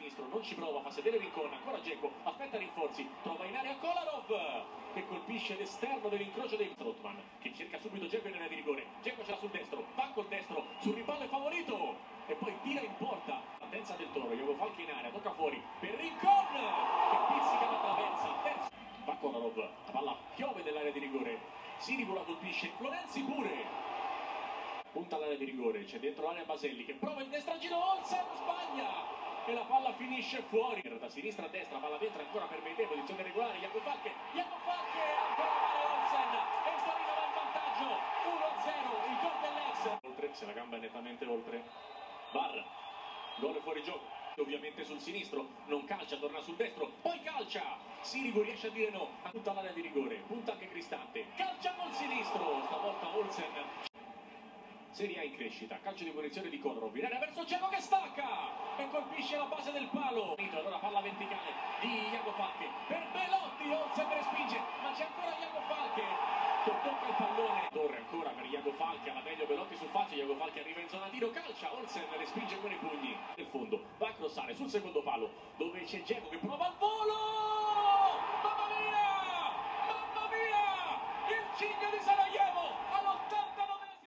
sinistro, non ci prova, fa sedere Rincon, ancora Dzeko, aspetta rinforzi, trova in area Kolarov che colpisce l'esterno dell'incrocio dei Strootman, che cerca subito Dzeko in area di rigore. Dzeko ce l'ha sul destro, va col destro, sul rimpallo è favorito e poi tira in porta. Partenza del Toro, Iago Falchi in area, tocca fuori per Rincon che pizzica la traversa. Va Kolarov, la palla piove nell'area di rigore, Sirigu la colpisce, Florenzi pure. Punta all'area di rigore, c'è dentro l'area Baselli che prova il destra giro, Olsen sbaglia e la palla finisce fuori. Da sinistra a destra, palla dentro ancora per Meite, posizione regolare, Iago Falche, ancora male Olsen e il Torino va in vantaggio, 1-0, il gol dell'ex. Oltre, se la gamba è nettamente oltre, Var, gol fuori gioco. Ovviamente sul sinistro, non calcia, torna sul destro, poi calcia, Sirigu riesce a dire no, punta all'area di rigore, punta anche Cristante, calcia col sinistro, stavolta Olsen. Serie A in crescita, calcio di punizione di Kolarov, in area verso Dzeko che stacca e colpisce la base del palo. Allora palla verticale di Iago Falche per Belotti, Olsen respinge, ma c'è ancora Iago Falche che tocca il pallone. Torre ancora per Iago Falche, alla meglio Belotti sul faccio, Iago Falche arriva in zona tiro, calcia, Olsen respinge con i pugni nel fondo, va a crossare sul secondo palo dove c'è Dzeko che prova al volo.